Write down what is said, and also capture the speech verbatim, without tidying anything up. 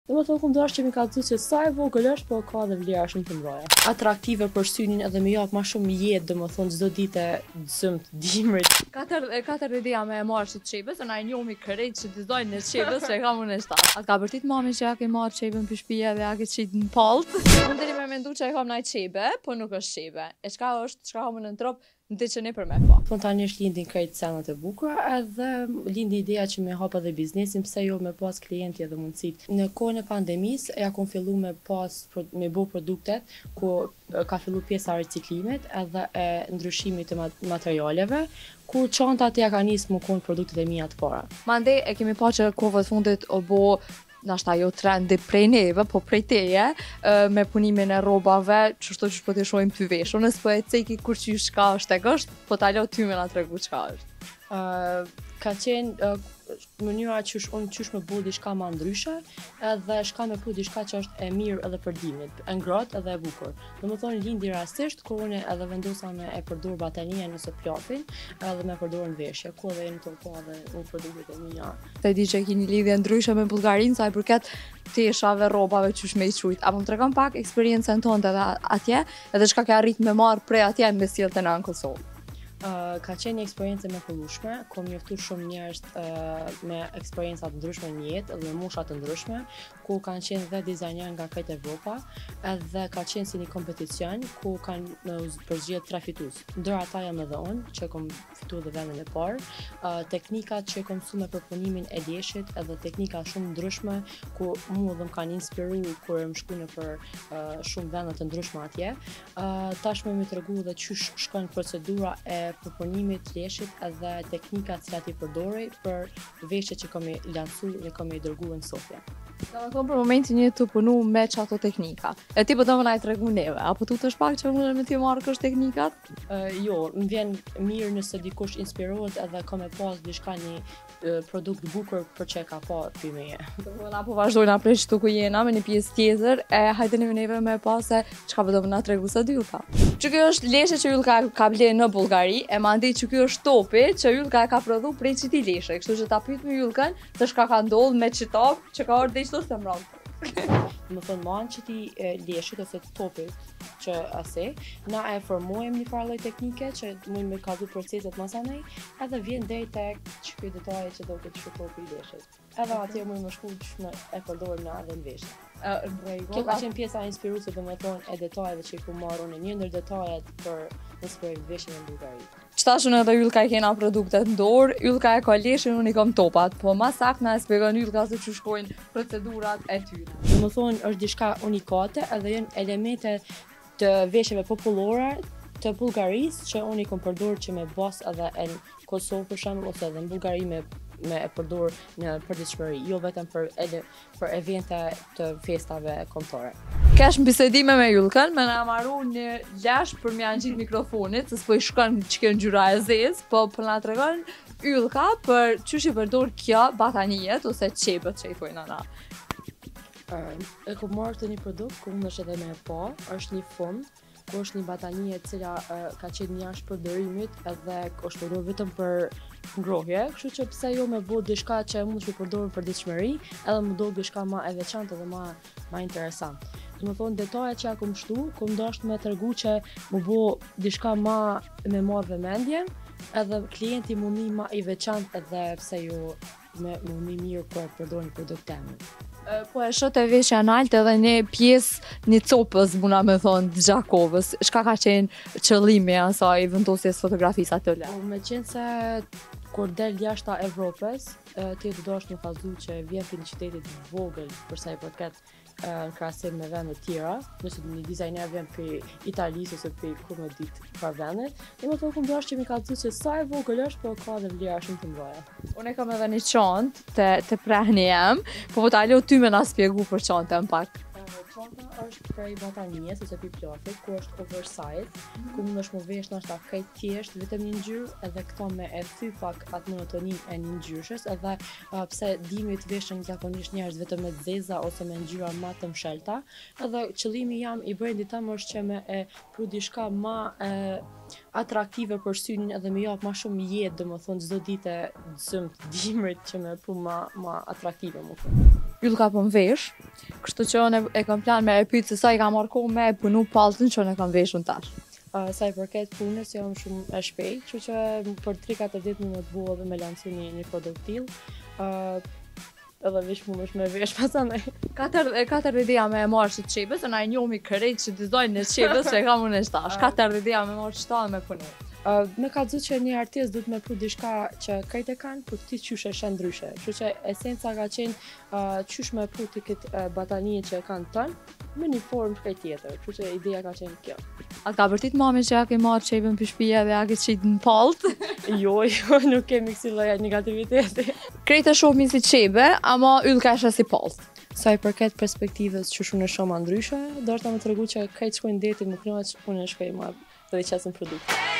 Dhe më thonë, këmë që mi ka të që sa e vogël është, po ka dhe vlera shumë të mdoja. Atraktive për synin edhe me japë ma shumë jetë, dhe më thonë, çdo ditë zëmt, dimrit. Katër, katër ideja me e marrë që të qebës, në a njomi kërejt që dizajnë në qebës që e kam unë e shtatë. Atë ka bërtit mami që ja ke marrë qebën për shpija dhe ja ke qitë në paltë. Unë deri me mendu që e kam naj qebe, po nuk është qebe. E çka është, çka kam në trop, në të që ne për me pa. Spontanisht lindin krejt senat e bukura, edhe lindi ideja që me hapa dhe biznesin, pse jo me pas klienti edhe mundësit. Në kohën e pandemisë, ja kom fillu me pas, me bo produktet, ku ka fillu pjesa riciklimit edhe e ndryshimit të materialeve, ku çantat ja ka nisë më konë produktet e mija të para. Mande e kemi pa që kohët fundit o bo nashta jo trendi prej neve, po prej teje, me punimin e robave, qështu që po të shojmë ty veshë. Nësë po e ceki kur që shka është e gësht, po t'alo ty me nga të regu qka është. Uh, ka qenë uh, mënyra që unë qysh me bu diçka ma ndryshe, edhe shka me pu diçka që është e mirë edhe për dimit, e ngrohtë edhe e bukur. Dhe më thonë lindi rastisht, kur unë edhe vendosa me e përdor batanien nëse plafin, edhe me përdor në veshje, ku edhe jeni të po edhe në produktet e mija. Të di që keni lidhje ndryshe me Bullgarinë, sa i përket teshave, robave qysh me i qujt. Apo më tregon pak eksperiencën tonë edhe atje, edhe çka ke arrit me marr prej atje me sjellten në Kosovë. Uh, ka qenë një eksperiencë me fillueshme, kom njoftu shumë njerëz uh, me eksperienca të ndryshme në jetë dhe musha të ndryshme, ku kanë qenë dhe dizajner nga krejt Evropa, edhe ka qenë si një kompeticion ku kanë uh, përzgjedh tre fitues. Ndër ata jam edhe unë, që kom fituar dhe vendin e parë. Uh, teknikat që kom mësuar me përpunimin e leshit, edhe teknika shumë ndryshme, ku mua dhe më kanë inspiruar kur më shkunë për uh, shumë vende të ndryshme atje. Uh, tashmë më tregu dhe çysh shkon procedura e përpunimit të leshit edhe teknikat cilat i përdorej për veshjet që kam i lancu dhe kam i dërguar në Sofia. Do të thonë për momentin një të punu me çato teknika. E ti po do më na i tregu neve, apo tu të shpak që unë me ti marrë kështë teknikat? Uh, jo, më vjen mirë nëse dikush inspirohet edhe ka me pas diçka një uh, produkt bukur për që e ka pa ty meje. Na po vazhdojna prej shtu ku jena me një pjesë tjetër, e hajdeni me neve me pas se çka po do më na tregu sa Ylka. Që kjo është leshe që Ylka ka ble në Bullgari, e mandej që kjo është topi që Ylka e ka prodhu prej qiti leshe, kështu që ta pyet me Ylkën se çka ka ndodhur me çitap që ka ardhur deshtur të mbrapa. Më thonë manë që ti leshit ose topit që ase, na e formojmë një farë lloj teknike që mund me kalzu proceset masanej, edhe vjen deri tek që ky detaj që do këtë që topi i leshit. Edhe atje mund më shku që me e përdorim na edhe në veshje. Kjo ka qenë pjesa inspiruese dhe me thonë e detajeve që i ku marrë unë, një ndër detajet për inspirojnë veshjen në Bullgari. Qtashun edhe Ylka i kena produktet në dorë, Ylka e ka leshin, unë i kam topat, po ma sakt na e shpjegon Ylka se që shkojnë procedurat e tyre. Dhe më thonë është diçka unikate edhe janë elemente të veshjeve popullore të Bullgarisë që unë i kam përdorur që me bas edhe në Kosovë për shembull ose edhe në Bullgari me me e përdor në përditshmëri, jo vetëm për edhe për evente të festave kombëtare. Kesh në bisedime me Ylkën, me na marru një lesh për mja ngjit mikrofonit, se s'po i shkon që kjo ngjyra e zezë, po për na tregon Ylka për çysh i përdor kjo batanijet ose çepët që i thojnë ana. Uh, e kom marrë të një produkt, ku mund është edhe me e pa, është një fond, ku është një batanie e cila uh, ka qenë një jashtë përdorimit edhe është përdorur vetëm për ngrohje, kështu që pse jo me bo diçka që mund të përdorur për ditëshmëri, edhe më do diçka ma e veçantë edhe ma, ma interesant. Do të thonë detajet që ja kom shtu, kom dashur me tregu që më bo diçka ma me marrë vëmendje, edhe klienti më mi ma i veçantë edhe pse jo me më mi mirë për përdorur një produkt temë. Po e shot e veshja nalt edhe një pjesë një copës buna me thonë të Gjakovës. Shka ka qenë qëllimi asaj vendosjes fotografisë atë le? Me qenë se kur del jashta Evropës, ti të dosh një fazu që vjen për një qytetit vogël përsa i përket në krahasim me vende tjera, nëse një dizajner vjen për Italisë ose për ku me ditë par vendet, dhe më thonë këmë dosh që mi ka të që sa e vogël është, po ka dhe vlera shumë të mdoja. Unë e kam edhe një qantë të, të prehni jem, po po t'alo ty me na spjegu për qantën pak. Çanta është prej batanijes ose prej plafit, ku është oversize, ku mund është më vesh nashta krejt thjesht vetëm një ngjyrë, edhe këto me e thy pak atë monotoninë e një ngjyrshës, edhe uh, pse dimit veshën zakonisht njerëz vetëm me zeza ose me ngjyra më të mshelta, edhe qëllimi jam i brendit tam është që me e pru diçka më e atraktive për synin edhe me jap më shumë jetë, domethënë çdo ditë zëmt dimrit që me pru më më atraktive më thonë. yllka po m'vesh, kështu që unë e kam plan me e pyet se sa i ka marrë kohë me e punu palltin që unë e kam veshun tash. Uh, sa i përket punës, jam shumë e shpejt, kështu që për tri katër ditë më të buë dhe me lancu një, një produkt tillë. Uh, edhe vesh mu është me vesh pasandaj. Katër katër ideja me e marrë që të qepës, e na e njohmi kërrejt që dizajnë në qepës që e kam unë e shtash. Katër ideja me marrë shtanë me punu. Uh, me ka dhënë që një artist duhet me pru diçka që krejt e kanë, për ti qysh e shën ndryshe. Kështu që esenca ka qenë uh, qysh me pru ti këtë uh, batanije që e kanë tënë, me një formë shkaj tjetër. Kështu që ideja ka qenë kjo. A ka vërtit mami që ja ke marrë qepën për shtëpia dhe ja ke qitë në paltë? jo, jo, nuk kemi kësi lloja negativiteti. Krejt e shohmi si qepe, ama yll ka si paltë. Sa i përket perspektivës që unë e shoh ma ndryshe, dorta më tregu që krejt shkojnë deti më knaq, unë e shkoj ma dhe i qasën produkt.